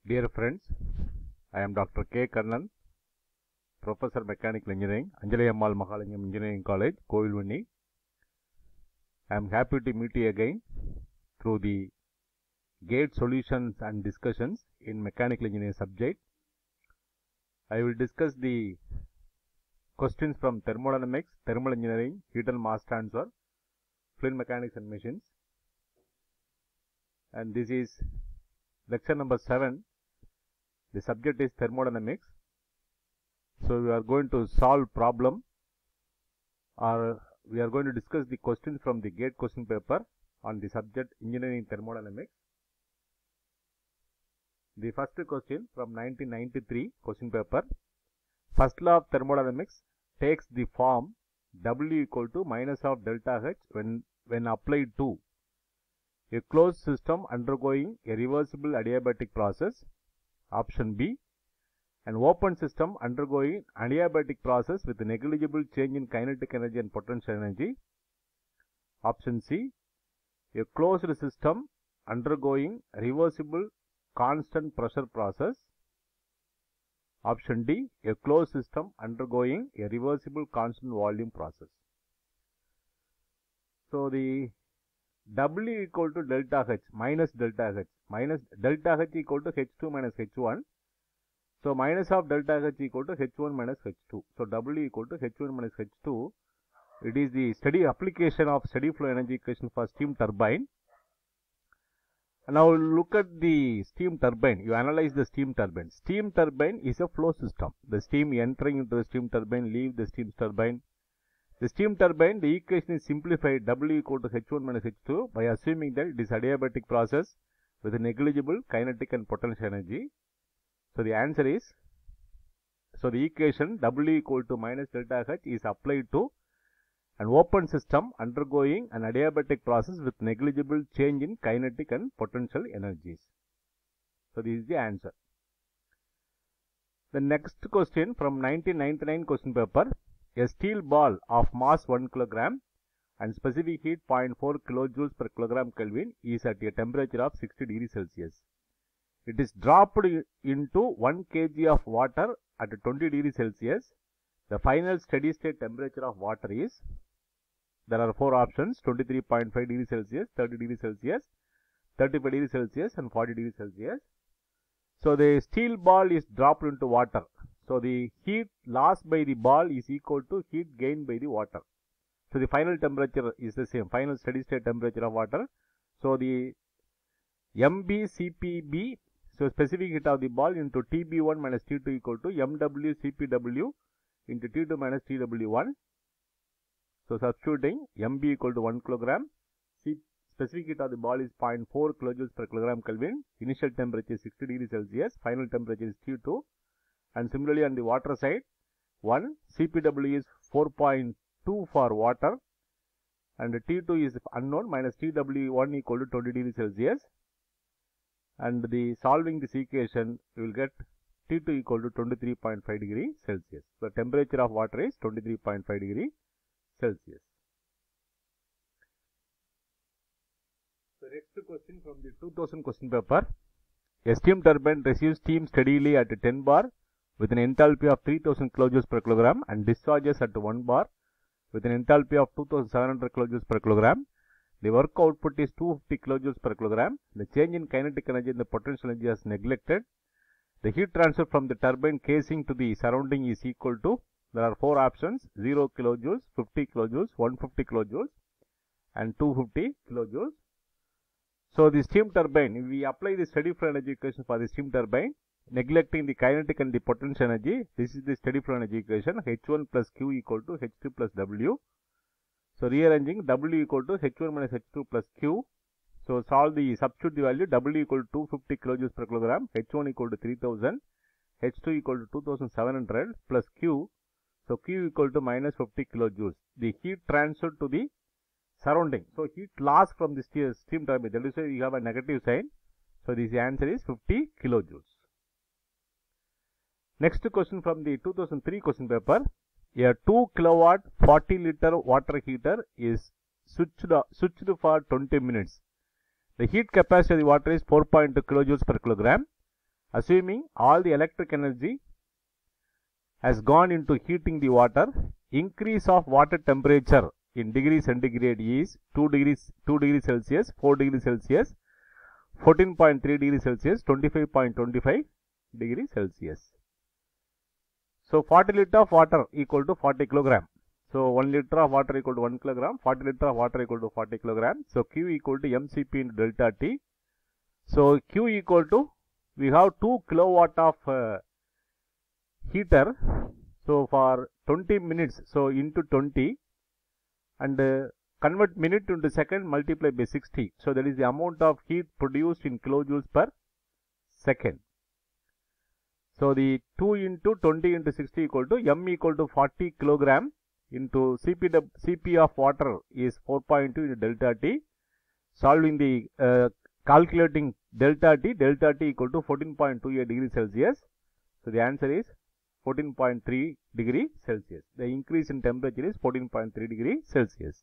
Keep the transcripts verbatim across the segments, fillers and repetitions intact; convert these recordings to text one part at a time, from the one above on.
Dear friends, I am Doctor K. Kannan, Professor Mechanical Engineering, Anjali Ammal Mahalingam Engineering College, Kovilvani. I am happy to meet you again through the GATE solutions and discussions in Mechanical Engineering subject. I will discuss the questions from thermodynamics, thermal engineering, heat and mass transfer, fluid mechanics and machines. And this is lecture number seven. The subject is thermodynamics. So we are going to solve problem, or we are going to discuss the questions from the GATE question paper on the subject engineering thermodynamics. The first question from nineteen ninety-three question paper. First law of thermodynamics takes the form W equal to minus of delta H when, when applied to a closed system undergoing a reversible adiabatic process. Option B. An open system undergoing adiabatic process with negligible change in kinetic energy and potential energy. Option C. A closed system undergoing reversible constant pressure process. Option D. A closed system undergoing a reversible constant volume process. So the W equal to delta H minus delta H minus delta H equal to H two minus H one. So minus of delta H equal to H one minus H two. So W equal to H one minus H two. It is the steady application of steady flow energy equation for steam turbine. Now look at the steam turbine. You analyze the steam turbine. Steam turbine is a flow system. The steam entering into the steam turbine, leave the steam turbine. The steam turbine, the equation is simplified W equal to H one minus H two by assuming that it is adiabatic process with negligible kinetic and potential energy. So the answer is, so the equation W equal to minus delta H is applied to an open system undergoing an adiabatic process with negligible change in kinetic and potential energies. So this is the answer. The next question from nineteen ninety-nine question paper. A steel ball of mass one kilogram and specific heat zero point four kilojoules per kilogram Kelvin is at a temperature of sixty degrees Celsius. It is dropped into one kilogram of water at twenty degrees Celsius. The final steady state temperature of water is, there are four options: twenty-three point five degrees Celsius, thirty degrees Celsius, thirty-five degrees Celsius and forty degrees Celsius. So the steel ball is dropped into water. So the heat lost by the ball is equal to heat gained by the water. So the final temperature is the same, final steady state temperature of water. So the M B C P B, so specific heat of the ball into T B one minus T two equal to M W C P W into T two minus T W one. So substituting M B equal to one kilogram, C specific heat of the ball is zero point four kilojoules per kilogram Kelvin, initial temperature is sixty degrees Celsius, final temperature is T two. And similarly on the water side, one C P W is four point two for water and T two is unknown, minus T W one equal to twenty degrees Celsius. And the solving this equation, you will get T two equal to twenty-three point five degrees Celsius. The temperature of water is twenty-three point five degrees Celsius. So next question from the two thousand question paper. A steam turbine receives steam steadily at ten bar with an enthalpy of three thousand kilojoules per kilogram and discharges at one bar with an enthalpy of two thousand seven hundred kilojoules per kilogram. The work output is two hundred fifty kilojoules per kilogram. The change in kinetic energy and the potential energy is neglected. The heat transfer from the turbine casing to the surrounding is equal to, there are four options: zero kilojoules, fifty kilojoules, one hundred fifty kilojoules and two hundred fifty kilojoules. So the steam turbine, we apply the steady flow energy equation for the steam turbine, neglecting the kinetic and the potential energy. This is the steady flow energy equation. H one plus Q equal to H two plus W. So rearranging, W equal to H one minus H two plus Q. So solve the, substitute the value. W equal to two hundred fifty kilojoules per kilogram, H one equal to three thousand, H two equal to two thousand seven hundred plus Q. So Q equal to minus fifty kilojoules. The heat transferred to the surrounding. So heat loss from the steam turbine, that is why we have a negative sign. So this answer is fifty kilojoules. Next question from the two thousand three question paper. A two kilowatt forty liter water heater is switched, switched for twenty minutes. The heat capacity of the water is four point two kilojoules per kilogram Assuming all the electric energy has gone into heating the water, increase of water temperature in degree centigrade is two degrees, two degrees Celsius, four degrees Celsius, fourteen point three degrees Celsius, twenty-five point two five degrees Celsius. So forty liter of water equal to forty kilogram. So one liter of water equal to one kilogram, forty liter of water equal to forty kilogram. So Q equal to M C P into delta T. So Q equal to, we have two kilowatt of uh, heater. So for twenty minutes, so into twenty, and uh, convert minute into second, multiply by sixty. So that is the amount of heat produced in kilojoules per second. So the two into twenty into sixty equal to M equal to forty kilogram into C P, C P of water is four point two into delta T. Solving the uh, calculating delta T, delta T equal to fourteen point two eight degrees Celsius. So the answer is fourteen point three degree Celsius. The increase in temperature is fourteen point three degree Celsius.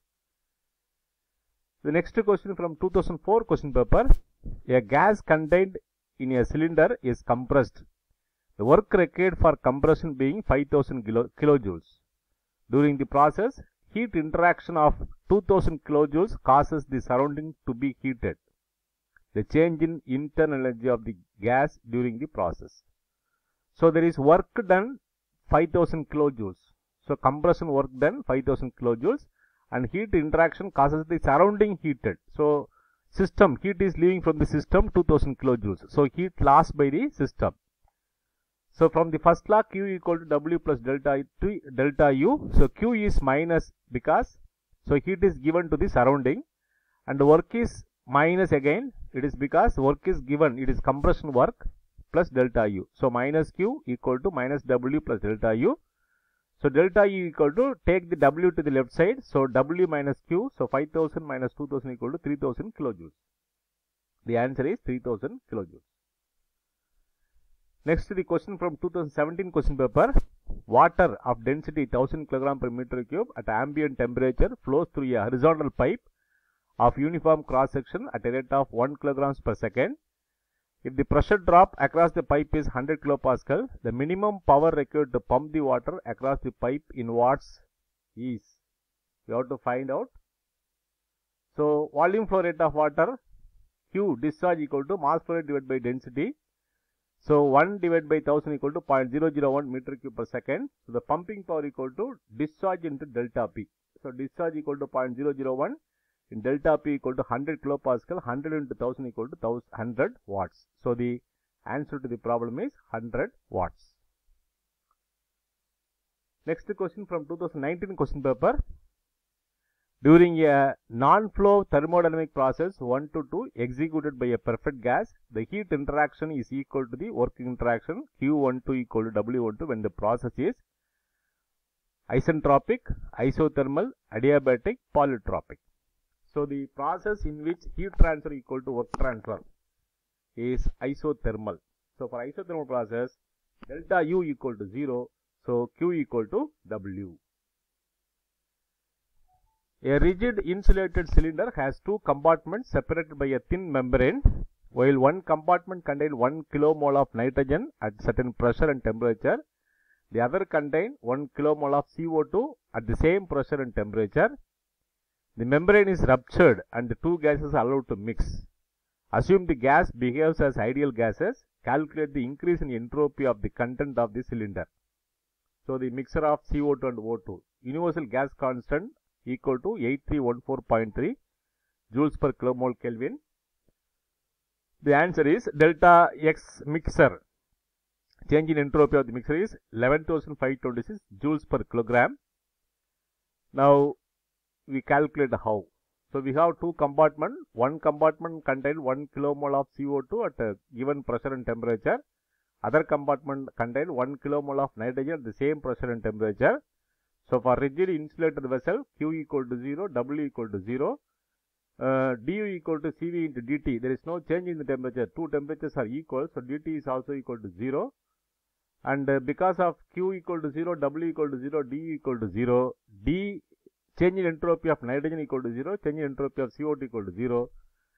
The next question from two thousand four question paper. A gas contained in a cylinder is compressed. The work required for compression being five thousand kilojoules. During the process, heat interaction of two thousand kilojoules causes the surrounding to be heated. The change in internal energy of the gas during the process. So there is work done five thousand kilojoules. So compression work done five thousand kilojoules, and heat interaction causes the surrounding heated. So system heat is leaving from the system two thousand kilojoules. So heat lost by the system. So from the first law, Q equal to W plus delta T, delta U. So Q is minus because so heat is given to the surrounding, and work is minus again. It is because work is given. It is compression work plus delta U. So minus Q equal to minus W plus delta U. So delta U equal to, take the W to the left side. So W minus Q. So five thousand minus two thousand equal to three thousand kilojoules. The answer is three thousand kilojoules. Next, the question from two thousand seventeen question paper. Water of density one thousand kilogram per meter cube at ambient temperature flows through a horizontal pipe of uniform cross section at a rate of one kilograms per second. If the pressure drop across the pipe is one hundred kilopascal, the minimum power required to pump the water across the pipe in watts is, you have to find out. So volume flow rate of water, Q discharge equal to mass flow rate divided by density. So one divided by one thousand equal to zero point zero zero one meter cube per second. So the pumping power equal to discharge into delta P. So discharge equal to zero point zero zero one in delta P equal to one hundred kilopascal, one hundred into one thousand equal to one hundred watts. So the answer to the problem is one hundred watts. Next question from two thousand nineteen question paper. During a non-flow thermodynamic process one to two executed by a perfect gas, the heat interaction is equal to the work interaction Q twelve equal to W twelve when the process is isentropic, isothermal, adiabatic, polytropic. So the process in which heat transfer equal to work transfer is isothermal. So for isothermal process, delta U equal to zero, so Q equal to W. A rigid insulated cylinder has two compartments separated by a thin membrane. While one compartment contains one kilomole of nitrogen at certain pressure and temperature, the other contains one kilomole of C O two at the same pressure and temperature. The membrane is ruptured and the two gases are allowed to mix. Assume the gas behaves as ideal gases. Calculate the increase in entropy of the content of the cylinder. So the mixture of C O two and O two. Universal gas constant equal to eight three one four point three joules per kilomole Kelvin. The answer is delta X mixer. Change in entropy of the mixer is eleven thousand five hundred twenty-six joules per kilogram. Now we calculate how. So we have two compartments. One compartment contains one kilomole of C O two at a given pressure and temperature. Other compartment contains one kilomole of nitrogen at the same pressure and temperature. So for rigid insulated vessel, Q equal to zero, W equal to zero, uh, du equal to Cv into dt. There is no change in the temperature. Two temperatures are equal, so dt is also equal to zero. And uh, because of Q equal to zero, W equal to zero, d equal to zero, d change in entropy of nitrogen equal to zero, change in entropy of C O two equal to zero.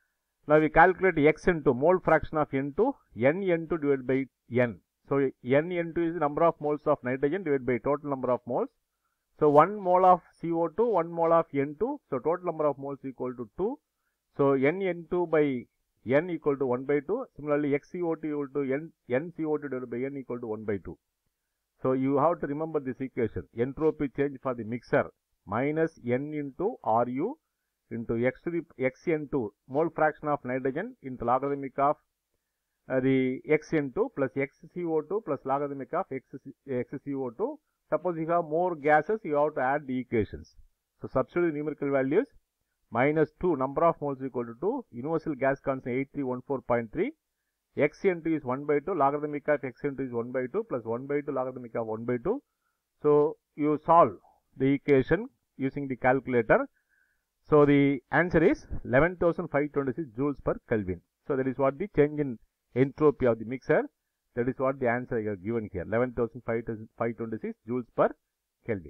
Now we calculate x N two, mole fraction of N two, N N two divided by N. So N N two is the number of moles of nitrogen divided by total number of moles. So one mole of C O two, one mole of N two. So total number of moles equal to two. So N N two by N equal to one by two. Similarly, X C O two equal to N, N C O two divided by N equal to one by two. So you have to remember this equation. Entropy change for the mixer minus N into R U into X to the X N two, mole fraction of nitrogen, into logarithmic of uh, the X N two plus X C O two plus logarithmic of X, X C O two. Suppose you have more gases, you have to add the equations. So substitute the numerical values. Minus two, number of moles equal to two, universal gas constant eight three one four point three, X N two is one by two, logarithmic of X N two is one by two plus one by two logarithmic of one by two. So you solve the equation using the calculator. So the answer is eleven thousand five hundred twenty-six joules per Kelvin. So that is what the change in entropy of the mixer. That is what the answer I have given here, eleven thousand five hundred twenty-six joules per Kelvin.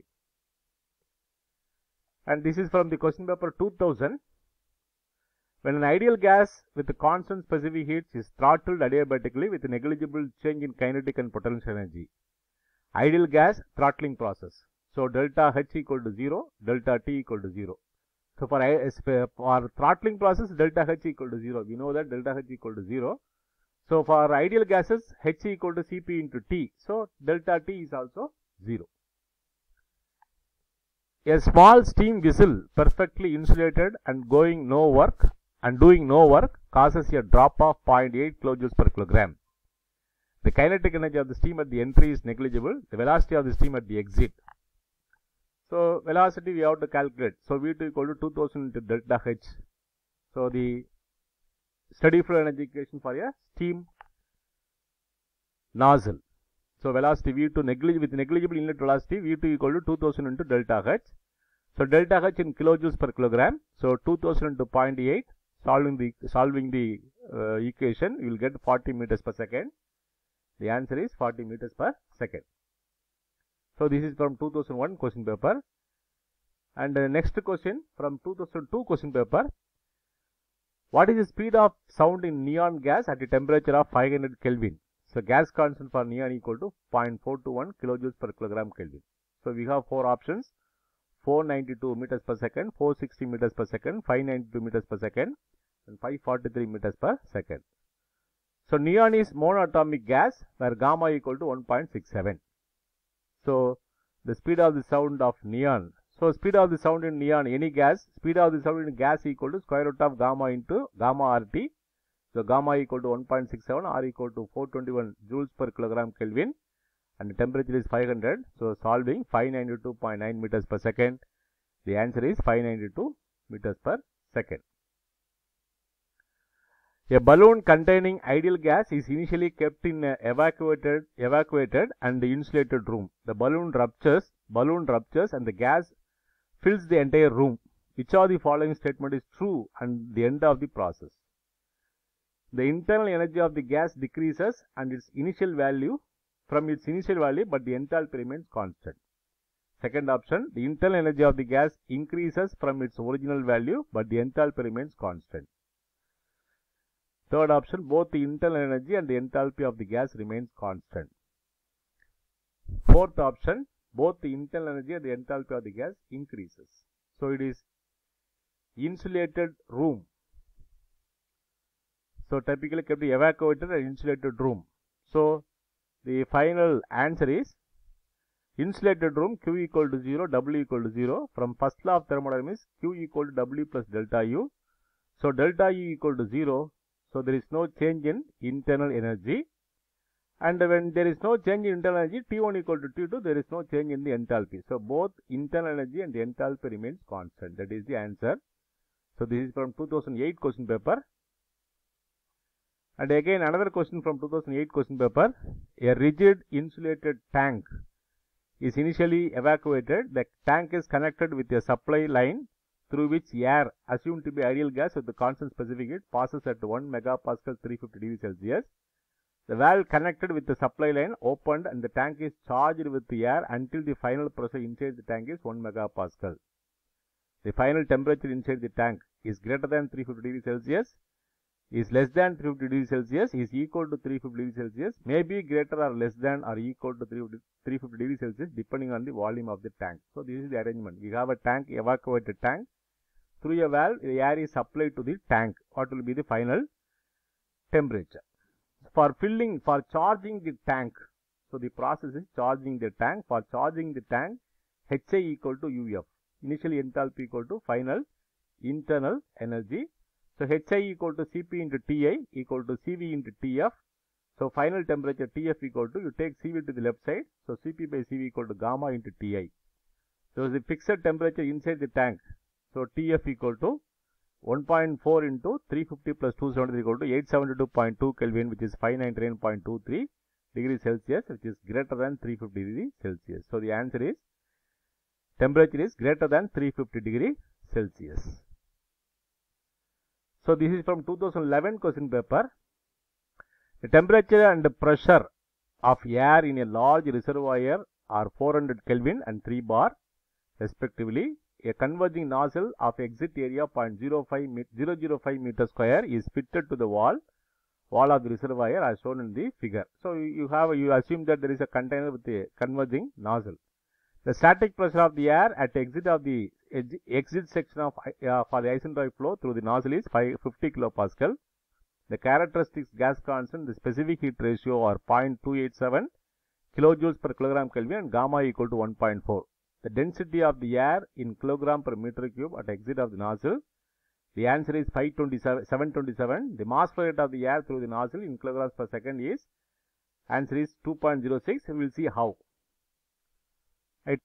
And this is from the question paper two thousand. When an ideal gas with a constant specific heat is throttled adiabatically with a negligible change in kinetic and potential energy. Ideal gas throttling process. So delta H equal to zero, delta T equal to zero. So for, for throttling process, delta H equal to zero. We know that delta H equal to zero. So for ideal gases, H equal to C P into T. So delta T is also zero. A small steam vessel perfectly insulated and going no work and doing no work causes a drop of zero point eight kilojoules per kilogram. The kinetic energy of the steam at the entry is negligible. The velocity of the steam at the exit. So velocity we have to calculate. So V two equal to two thousand into delta H. So the steady flow energy equation for a steam nozzle. So velocity V two neglig with negligible inlet velocity V two equal to two thousand into delta H. So delta H in kilojoules per kilogram. So two thousand into zero point eight. Solving the solving the uh, equation, you will get forty meters per second. The answer is forty meters per second. So this is from two thousand one question paper. And uh, next question from two thousand two question paper. What is the speed of sound in neon gas at a temperature of five hundred Kelvin? So gas constant for neon equal to zero point four two one kilojoules per kilogram Kelvin. So we have four options: four hundred ninety-two meters per second, four hundred sixty meters per second, five hundred ninety-two meters per second, and five hundred forty-three meters per second. So neon is monatomic gas where gamma equal to one point six seven. So the speed of the sound of neon. So speed of the sound in neon, any gas, speed of the sound in gas equal to square root of gamma into gamma R T. So gamma equal to one point six seven, R equal to four hundred twenty-one joules per kilogram Kelvin, and the temperature is five hundred. So solving five hundred ninety-two point nine meters per second. The answer is five hundred ninety-two meters per second. A balloon containing ideal gas is initially kept in a evacuated, evacuated and insulated room. The balloon ruptures, balloon ruptures and the gas fills the entire room. Which of the following statement is true and the end of the process? The internal energy of the gas decreases and its initial value from its initial value, but the enthalpy remains constant. Second option, the internal energy of the gas increases from its original value, but the enthalpy remains constant. Third option, both the internal energy and the enthalpy of the gas remains constant. Fourth option, both the internal energy and the enthalpy of the gas increases. So it is insulated room. So typically kept the evacuated and insulated room. So the final answer is insulated room, Q equal to zero, W equal to zero. From first law of thermodynamics, Q equal to W plus delta U. So delta U equal to zero. So there is no change in internal energy. And when there is no change in internal energy, T one equal to T two, there is no change in the enthalpy. So both internal energy and the enthalpy remains constant. That is the answer. So this is from two thousand eight question paper. And again another question from two thousand eight question paper. A rigid insulated tank is initially evacuated. The tank is connected with a supply line through which air assumed to be ideal gas with the constant specific heat passes at one megapascal three hundred fifty degrees Celsius. The valve connected with the supply line opened and the tank is charged with the air until the final pressure inside the tank is one megapascal. The final temperature inside the tank is greater than three hundred fifty degrees Celsius. is less than three hundred fifty degrees Celsius is equal to three hundred fifty degrees Celsius, may be greater or less than or equal to three hundred fifty degrees Celsius depending on the volume of the tank. So this is the arrangement. We have a tank, evacuated tank. Through a valve, the air is supplied to the tank. What will be the final temperature? For filling, for charging the tank, so the process is charging the tank. For charging the tank, H I equal to U F. Initial enthalpy equal to final internal energy. So H I equal to C P into T I equal to C V into T F. So final temperature T F equal to, you take C V to the left side. So C P by C V equal to gamma into T I. So the fixed temperature inside the tank. So T F equal to one point four into three hundred fifty plus two hundred seventy-three equal to eight hundred seventy-two point two Kelvin, which is five hundred ninety-nine point two three degrees Celsius, which is greater than three hundred fifty degrees Celsius. So the answer is temperature is greater than three hundred fifty degrees Celsius. So this is from two thousand eleven question paper. The temperature and the pressure of air in a large reservoir are four hundred Kelvin and three bar respectively. A converging nozzle of exit area zero point zero zero five meter square is fitted to the wall wall of the reservoir as shown in the figure. So you have you assume that there is a container with a converging nozzle. The static pressure of the air at exit of the exit section of uh, for the isentropic flow through the nozzle is five hundred fifty kilopascal. The characteristics gas constant, the specific heat ratio are zero point two eight seven kilojoules per kilogram Kelvin and gamma equal to one point four. The density of the air in kilogram per meter cube at exit of the nozzle. The answer is five twenty-seven, seven twenty-seven. The mass flow rate of the air through the nozzle in kilograms per second is, answer is two point zero six. We will see how. Right.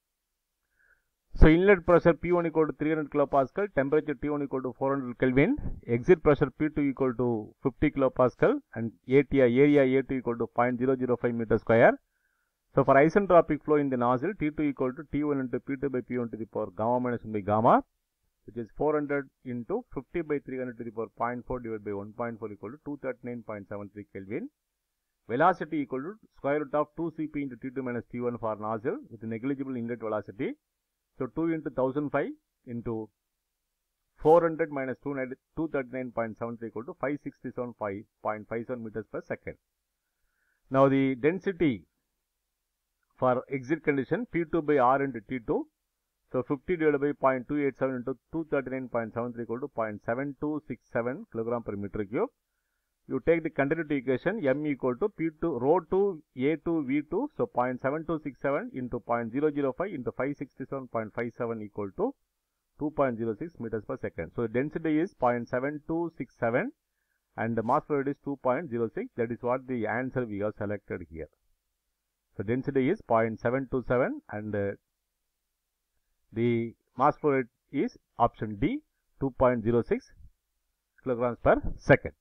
So inlet pressure P one equal to three hundred kilopascal, temperature T one equal to four hundred Kelvin, exit pressure P two equal to fifty kilopascal, and A T I, area A two equal to zero point zero zero five meter square. So for isentropic flow in the nozzle, T two equal to T one into P two by P one to the power gamma minus one by gamma, which is four hundred into fifty by three hundred to the power zero point four divided by one point four equal to two hundred thirty-nine point seven three Kelvin. Velocity equal to square root of two C P into T two minus T one for nozzle with negligible inlet velocity. So two into one thousand five into four hundred minus two hundred thirty-nine point seven three equal to five hundred sixty-seven point five seven meters per second. Now the density for exit condition P two by R into T two. So fifty divided by zero point two eight seven into two hundred thirty-nine point seven three equal to zero point seven two six seven kilogram per meter cube. You take the continuity equation, M equal to P two rho two A two V two. So zero point seven two six seven into zero point zero zero five into five hundred sixty-seven point five seven equal to two point zero six meters per second. So the density is zero point seven two six seven and the mass flow rate is two point zero six. That is what the answer we have selected here. So density is zero point seven two seven and uh, the mass flow rate is option D, two point zero six kilograms per second.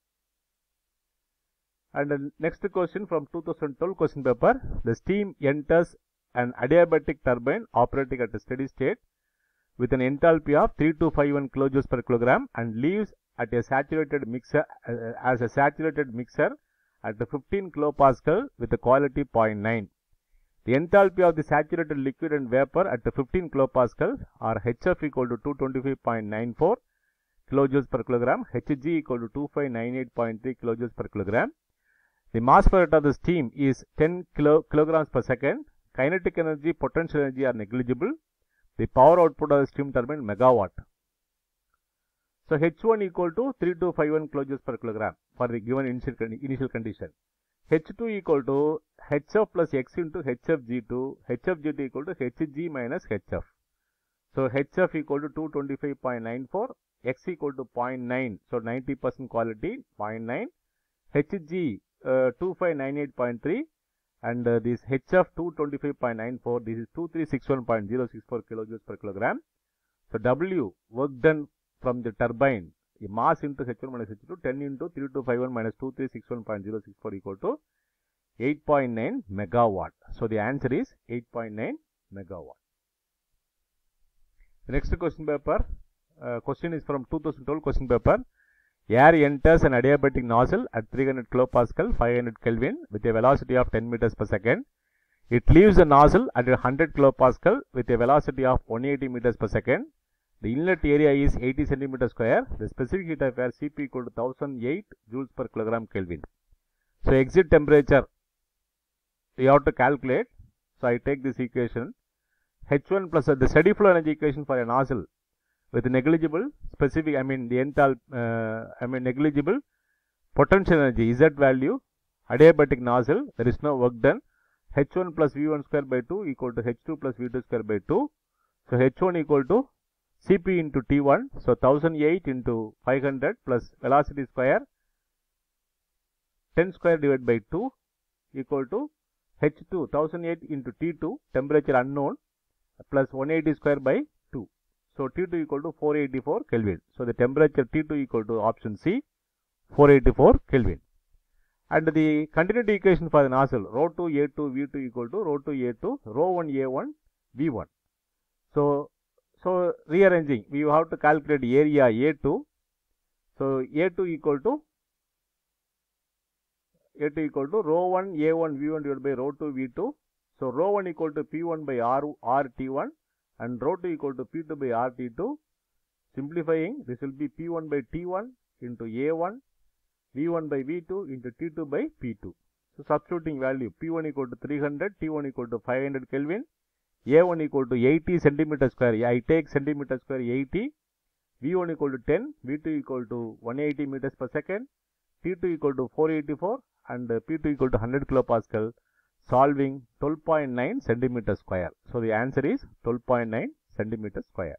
And the next question from two thousand twelve question paper, the steam enters an adiabatic turbine operating at a steady state with an enthalpy of three two five one kilojoules per kilogram and leaves at a saturated mixer uh, as a saturated mixer at fifteen kilopascal with a quality zero point nine. The enthalpy of the saturated liquid and vapor at fifteen kilopascal or H F equal to two hundred twenty-five point nine four kilojoules per kilogram, H G equal to two thousand five hundred ninety-eight point three kilojoules per kilogram. The mass flow rate of the steam is ten kilo, kilograms per second. Kinetic energy, potential energy are negligible. The power output of the steam turbine megawatt. So H one equal to three two five one kilojoules per kilogram for the given initial, initial condition. H two equal to H F plus X into H F G two. H F G two equal to H G minus H F. So H F equal to two hundred twenty-five point nine four. X equal to zero point nine. So ninety percent quality zero point nine. H G uh, two thousand five hundred ninety-eight point three and uh, this H F two hundred twenty-five point nine four, this is two thousand three hundred sixty-one point zero six four kilojoules per kilogram. So W work done from the turbine, the mass into H one minus H two, ten into three two five one minus two thousand three hundred sixty-one point zero six four equal to eight point nine megawatt. So the answer is eight point nine megawatt. The next question paper, uh, question is from two thousand twelve question paper. Air enters an adiabatic nozzle at three hundred kilopascal, five hundred Kelvin with a velocity of ten meters per second. It leaves the nozzle at one hundred kilopascal with a velocity of one hundred eighty meters per second. The inlet area is eighty centimeter square. The specific heat of air C P equal to one thousand eight joules per kilogram Kelvin. So exit temperature you have to calculate. So I take this equation H one plus uh, the steady flow energy equation for a nozzle with negligible specific, I mean the enthalpy, uh, I mean negligible potential energy Z value, adiabatic nozzle, there is no work done. H one plus V one square by two equal to H two plus V two square by two. So H one equal to C P into T one. So one thousand eight into five hundred plus velocity square ten square divided by two equal to H two one thousand eight into T two, temperature unknown, plus one hundred eighty square by two. So T two equal to four hundred eighty-four Kelvin. So the temperature T two equal to option C, four hundred eighty-four Kelvin. And the continuity equation for the nozzle, rho two A two V two equal to rho two A two, rho one A one V one. So, so rearranging, we have to calculate area A two. So A two equal to A two equal to rho one A one V one divided by rho two V two. So rho one equal to P one by R, R T one and rho two equal to P two by R T two. Simplifying, this will be P one by T one into A one, V one by V two into T two by P two. So substituting value, P one equal to three hundred, T one equal to five hundred Kelvin, A one equal to eighty centimeter square, I take centimeter square eighty, V one equal to ten, V two equal to one hundred eighty meters per second, T two equal to four hundred eighty-four and P two equal to one hundred kilopascal, solving twelve point nine centimeter square. So the answer is twelve point nine centimeter square.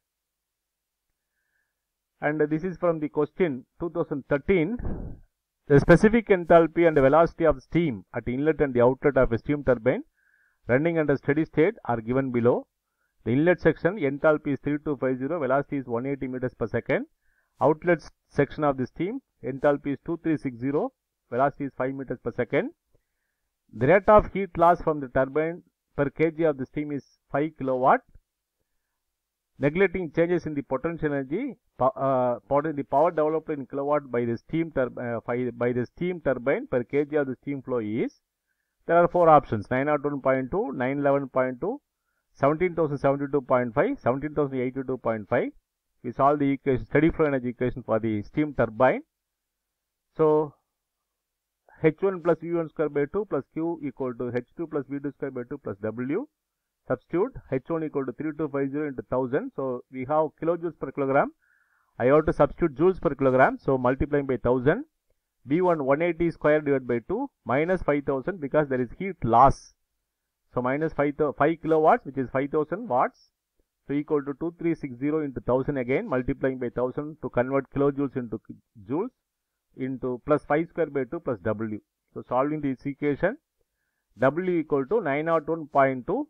And this is from the question two thousand thirteen. The specific enthalpy and velocity of steam at inlet and the outlet of a steam turbine running under steady state are given below. The inlet section enthalpy is three two five zero, velocity is one hundred eighty meters per second. Outlet section of the steam enthalpy is two three six zero, velocity is five meters per second. The rate of heat loss from the turbine per kg of the steam is five kilowatt. Neglecting changes in the potential energy, uh, the power developed in kilowatt by the steam uh, by the steam turbine per kg of the steam flow is, there are four options, nine oh one point two, nine eleven point two, seventeen thousand seventy-two point five, seventeen thousand eighty-two point five. We solve the equation, steady flow energy equation for the steam turbine. So H one plus V one square by two plus Q equal to H two plus V two square by two plus W. Substitute H one equal to three two five zero into one thousand. So we have kilojoules per kilogram. I have to substitute joules per kilogram. So multiplying by one thousand. V one one hundred eighty square divided by two minus five thousand because there is heat loss. So minus five, five kilowatts, which is five thousand watts. So equal to two three six zero into one thousand again, multiplying by one thousand to convert kilojoules into joules, into plus five square by two plus W. So solving this equation, W equal to nine oh one point two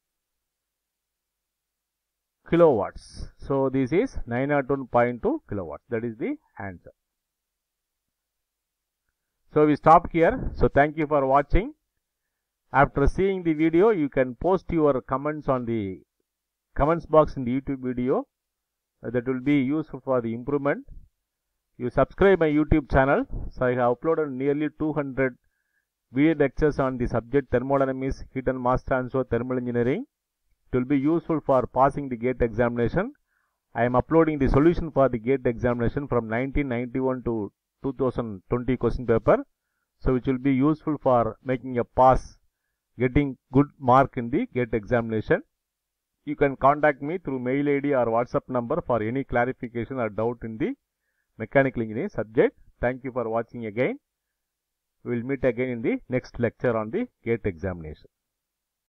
kilowatts. So this is nine oh one point two kilowatts. That is the answer. So we stop here. So thank you for watching. After seeing the video, you can post your comments on the comments box in the YouTube video. Uh, that will be useful for the improvement. You subscribe my YouTube channel. So I have uploaded nearly two hundred video lectures on the subject thermodynamics, heat and mass transfer, thermal engineering. It will be useful for passing the GATE examination. I am uploading the solution for the GATE examination from nineteen ninety-one to two thousand twenty question paper. So which will be useful for making a pass, getting good mark in the GATE examination. You can contact me through mail I D or WhatsApp number for any clarification or doubt in the mechanical engineering subject. Thank you for watching again. We will meet again in the next lecture on the GATE examination.